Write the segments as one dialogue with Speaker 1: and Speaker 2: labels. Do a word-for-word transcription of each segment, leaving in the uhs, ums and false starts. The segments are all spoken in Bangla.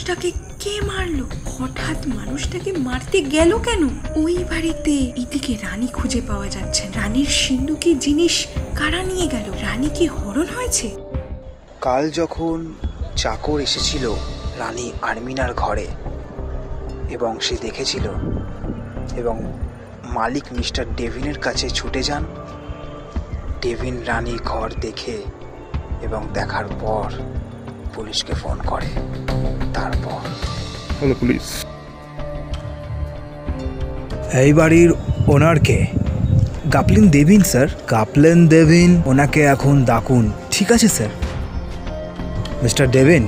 Speaker 1: মানুষটাকে কে মারলো? হঠাৎ মানুষটাকে মারতে গেল কেন? ওই বাড়িতে এদিকে রানী খুঁজে পাওয়া যাচ্ছে, রানীর সিন্ধুকে জিনিস কারা নিয়ে গেল? রানী কি হরণ হয়েছে?
Speaker 2: কাল যখন চাকর এসেছিল রানী আর্মিনার ঘরে এবং সে দেখেছিল এবং মালিক মিস্টার ডেভিনের কাছে ছুটে যান, ডেভিন রানীর ঘর দেখে এবং দেখার পর পুলিশকে ফোন করে। তারপর
Speaker 3: হ্যালো পুলিশ,
Speaker 4: এই বাড়ির ওনারকে গাপলিন দেভিন স্যার। গাপলিন দেভিন, ওনাকে এখন ডাকুন। ঠিক আছে স্যার। মিস্টার ডেভিন,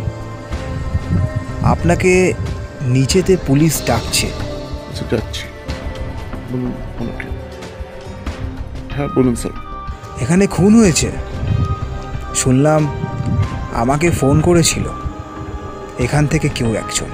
Speaker 4: আপনাকে নিচেতে পুলিশ ডাকছে।
Speaker 3: যাচ্ছি, বলুন ওনাকে। হ্যাঁ বলুন স্যার।
Speaker 4: এখানে খুন হয়েছে শুনলাম, আমাকে ফোন করেছিল এখান থেকে কেউ একজন।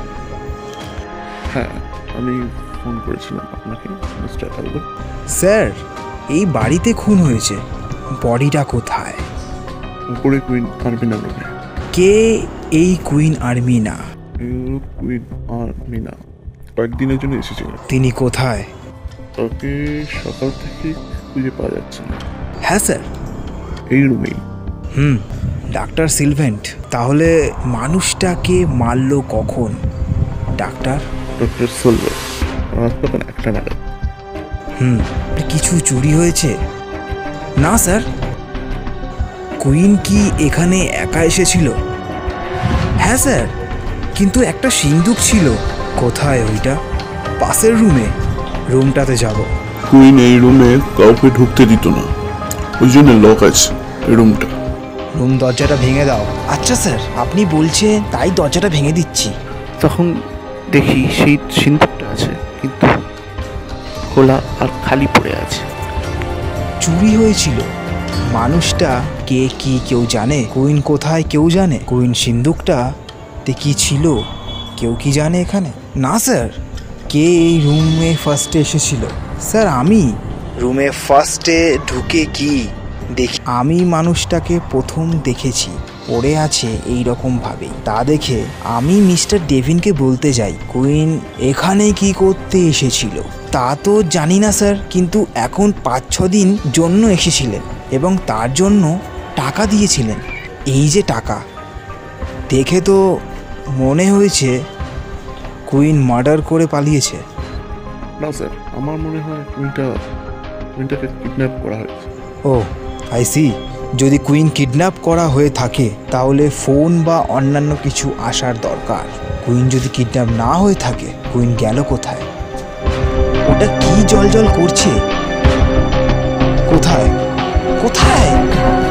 Speaker 3: হ্যাঁ আমি ফোন করেছিলাম আপনাকে মিস্টার অ্যালবার্ট।
Speaker 4: স্যার, এই বাড়িতে খুন হয়েছে, বডিটা কোথায়?
Speaker 3: উপরে কুইন আর্মিনা রুমে।
Speaker 4: কে এই কুইন আর্মিনা?
Speaker 3: কুইন আর্মিনা কয়েকদিনের জন্য এসেছিলেন।
Speaker 4: তিনি কোথায়?
Speaker 3: তাকে সকাল থেকে খুঁজে পাওয়া যাচ্ছে না।
Speaker 4: হ্যাঁ স্যার,
Speaker 3: এই রুমেই।
Speaker 4: হুম ডাক্তার সিলভেন্ট, তাহলে মানুষটাকে মারলো কখন? ডাক্তার
Speaker 3: ডক্টর সিলভেন্ট রাত তখন একটা নাগাদ।
Speaker 4: হুম কিছু চুরি হয়েছে? না স্যার। কুইন কি এখানে একা এসেছিল? হ্যাঁ স্যার, কিন্তু একটা সিন্দুক ছিল। কোথায় ওইটা? পাশের রুমে। রুমটাতে যাব।
Speaker 3: কুইন এই রুমে কাউকে ঢুকতে দিত না, ওই জন্য লক আছে এই রুমটা।
Speaker 4: রুম দরজাটা ভেঙে দাও। আচ্ছা স্যার, আপনি বলছেন তাই দরজাটা ভেঙে দিচ্ছি।
Speaker 5: তখন দেখি সেই সিন্দুকটা আছে, কিন্তু খোলা আর খালি পড়ে আছে।
Speaker 4: চুরি হয়েছিল। মানুষটা কে কি কেউ জানে? কুইন কোথায় কেউ জানে? কুইন সিন্দুকটা তে কি ছিল কেউ কি জানে এখানে? না স্যার। কে এই রুমে ফার্স্টে এসেছিল? স্যার আমি। রুমে ফার্স্টে ঢুকে কি দেখি? আমি মানুষটাকে প্রথম দেখেছি পড়ে আছে এই রকম ভাবে। তা দেখে আমি মিস্টার ডেভিনকে বলতে যাই, কুইন এখানে কি করতে এসেছিল? তা তো জানি না স্যার, কিন্তু এখন পাঁচ ছ দিন জন্য এসেছিলেন এবং তার জন্য টাকা দিয়েছিলেন। এই যে টাকা দেখে তো মনে হয়েছে কুইন মার্ডার করে পালিয়েছে।
Speaker 3: না স্যার, আমার মনে হয় কুইনটা কুইনটাকে কিডন্যাপ করা হয়েছে।
Speaker 4: O I C. যদি কুইন কিডন্যাপ করা হয়ে থাকে তাহলে ফোন বা অন্যান্য কিছু আসার দরকার। কুইন যদি কিডন্যাপ না হয়ে থাকে, কুইন গেল কোথায়? ওটা কি জল জল করছে? কোথায় কোথায়?